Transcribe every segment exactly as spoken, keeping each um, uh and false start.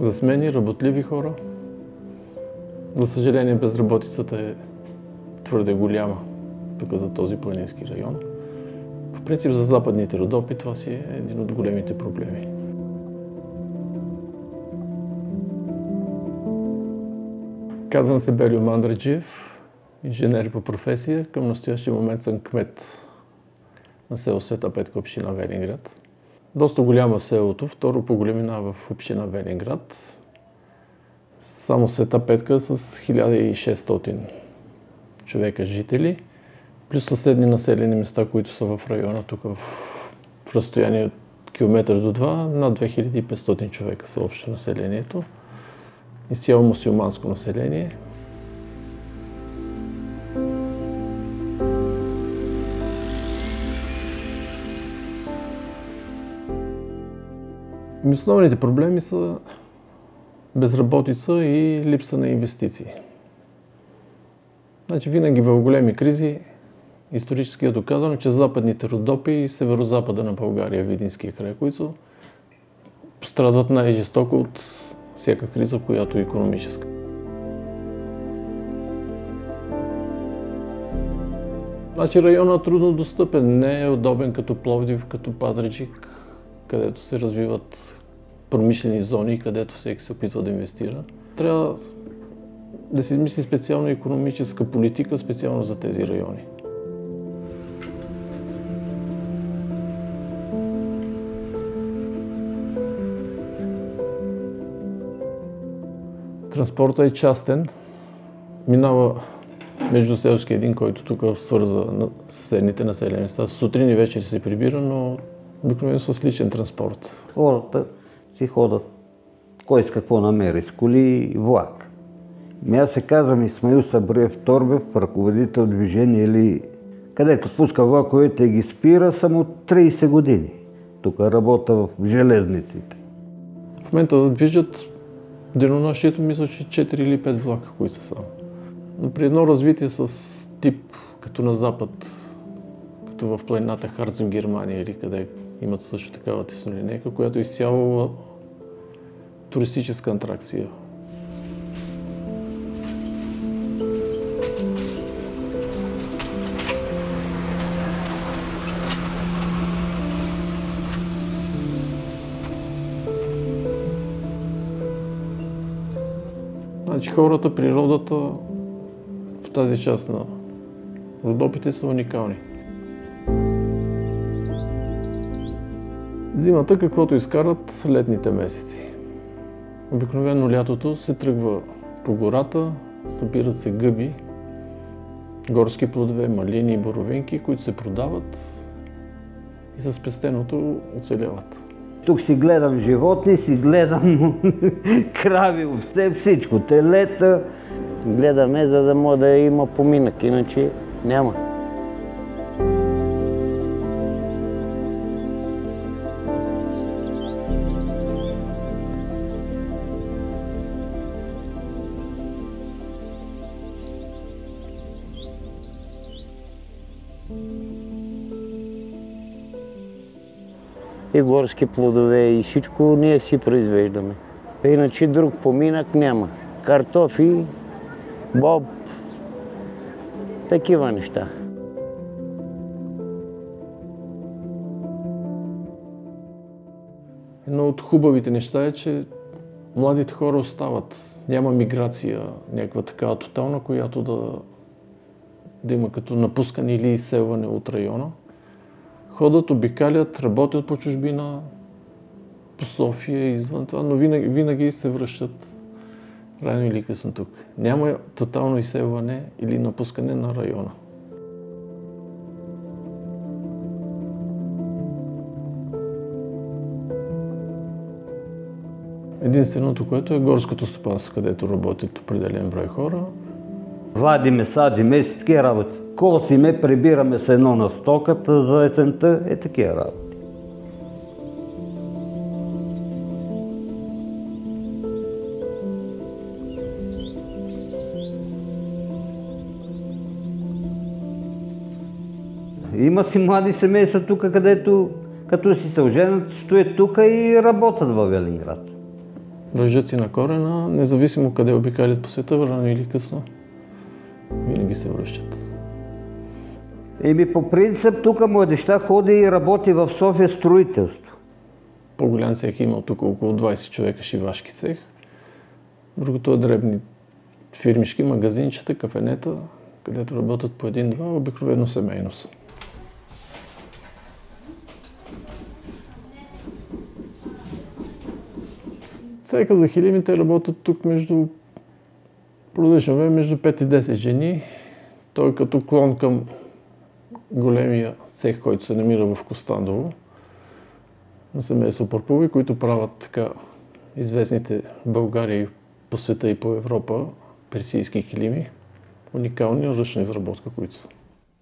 За смени, работливи хора. За съжаление, безработицата е твърде голяма тук за този планински район. В принцип за западните Родопи това си е един от големите проблеми. Казвам се Белю Мандраджиев, инженер по професия. Към настоящия момент съм кмет на село Света Петка, община Велинград. Доста голямо селото, второ по големина в община Велинград. Само Света Петка с хиляда и шестстотин човека жители, плюс съседни населени места, които са в района, тук в, в разстояние от километър до два, над две хиляди и петстотин човека са общо населението. Изцяло мюсюлманско население. Основните проблеми са безработица и липса на инвестиции. Значи винаги в големи кризи исторически е доказано, че западните Родопи и северозапада на България, Видинския край, които пострадват най-жестоко от всяка криза, която е икономическа. Значи районът е трудно достъпен, не е удобен като Пловдив, като Пазарджик, където се развиват промишлени зони, където всеки се опитва да инвестира. Трябва да се измисли специално икономическа политика, специално за тези райони. Транспортът е частен. Минава междуселски един, който тук свърза съседните населени места. Сутрин и вечер се прибира, но обикновено с личен транспорт. Хората си ходят кой с какво намери, с коли и влак. Ми аз се казвам Исмаил Сабриев Торбев, ръководител движение или където пуска влаковете и ги спира, съм от трийсет години. Тук работя в железниците. В момента движат денонощието, мисля, че четири или пет влака, които са само. Но при едно развитие с тип, като на запад, като в планината Харцем, Германия или къде имат също такава теснолинейка, която е изцяло туристическа атракция. Значи хората, природата в тази част на Родопите са уникални. Зимата, каквото изкарат летните месеци. Обикновено лятото се тръгва по гората, събират се гъби, горски плодове, малини и боровинки, които се продават и с пестеното оцеляват. Тук си гледам животни, си гледам крави, овце, всичко, телета. Гледаме, за да може да има поминък, иначе няма. И горски плодове, и всичко ние си произвеждаме. Иначе друг поминък няма. Картофи, боб, такива неща. Едно от хубавите неща е, че младите хора остават. Няма миграция, някаква такава тотална, която да, да има като напускане или изселване от района. Ходят, обикалят, работят по чужбина, по София и извън това, но винаги, винаги се връщат рано или късно тук. Няма тотално изселване или напускане на района. Единственото, което е горското стопанство, където работят определен брой хора. Вадиме, садиме, с такива работи. Косиме, прибираме се едно на стоката за есента, е такива работи. Има си млади семейства тук, където като си се оженят, стоят тук и работят във Велинград. Държат си на корена, независимо къде обикалят по света, рано или късно, винаги се връщат. Еми по принцип тук младежта ходи и работи в София строителство. По-голям цех има тук около двайсет човека шивашки цех. Другото е дребни фирмишки, магазинчета, кафенета, където работят по един-два, обикновено семейно са. Цеха за хилимите работят тук между продължаваме между пет и десет жени. Той е като клон към големия цех, който се намира в Костандово, на семейство Парпови, които правят така известните в България и по света и по Европа персийски килими, уникални ръчна изработка, които са.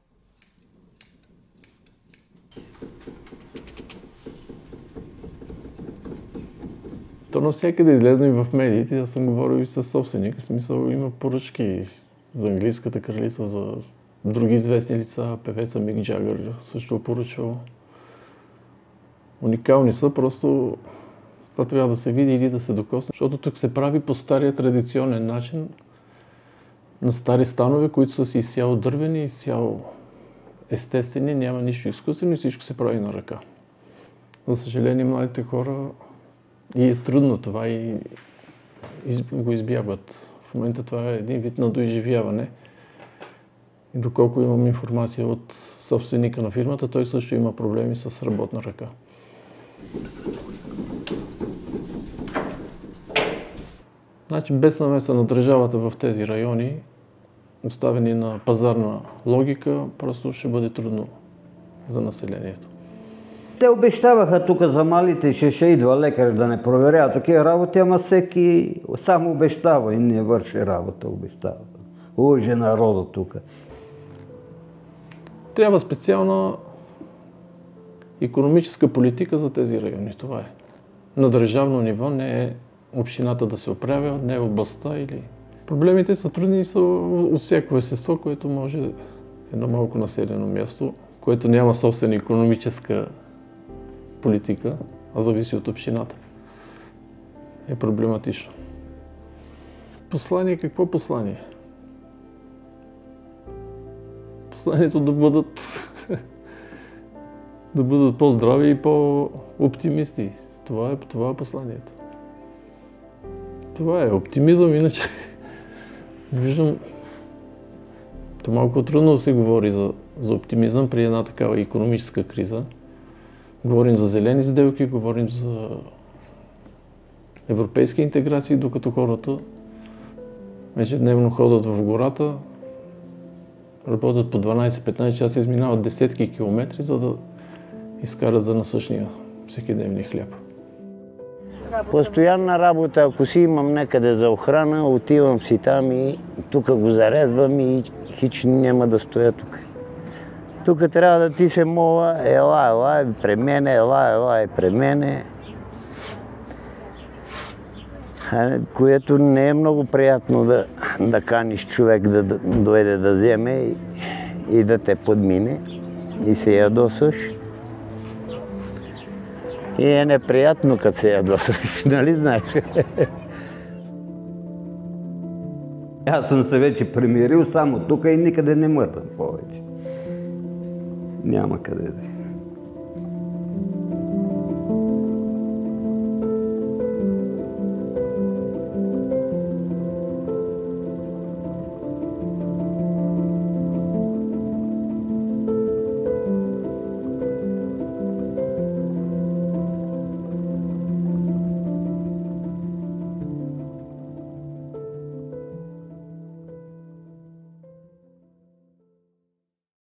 То навсякъде излезна и в медиите, аз съм говорил и с собственика, в смисъл има поръчки за английската кралица, за други известни лица, певеца Мик Джагър също е поръчвал. Уникални са, просто това трябва да се види или да се докосне, защото тук се прави по стария традиционен начин на стари станове, които са си изцяло дървени, изцяло естествени, няма нищо изкуствено и всичко се прави на ръка. За съжаление, младите хора и е трудно това и го избягват. В момента това е един вид на доизживяване. И доколко имам информация от собственика на фирмата, той също има проблеми с работна ръка. Значи без намеса на държавата в тези райони, оставени на пазарна логика, просто ще бъде трудно за населението. Те обещаваха тук за малите, че ще идва лекар да не проверява такива работи, ама всеки само обещава и не върши работа, обещава. Лъже народа тук. Трябва специална икономическа политика за тези райони. Това е. На държавно ниво не е общината да се оправя, не е областта или... Проблемите са трудни и са от всяко естество, което може едно малко населено място, което няма собствена икономическа политика, а зависи от общината. Е проблематично. Послание, какво послание? Посланието да бъдат да бъдат по-здрави и по-оптимисти. Това е, това е посланието. Това е оптимизъм, иначе виждам, то малко трудно да се говори за, за оптимизъм при една такава икономическа криза. Говорим за зелени сделки, говорим за европейски интеграции, докато хората ежедневно ходят в гората, работят по дванайсет-петнайсет часа, изминават десетки километри, за да изкарат за насъщния всекидневния хляб. Постоянна работа, ако си имам някъде за охрана, отивам си там и тук го зарезвам и хич няма да стоя тук. Тук трябва да ти се мола, ела, ела, е при мене, ела, ела, е при мене. Което не е много приятно да, да каниш човек да, да дойде да вземе и, и да те подмине и се ядосаш. И е неприятно, като се ядосаш, нали знаеш? Аз съм се вече примирил само тук и никъде не мътам повече. Няма къде да.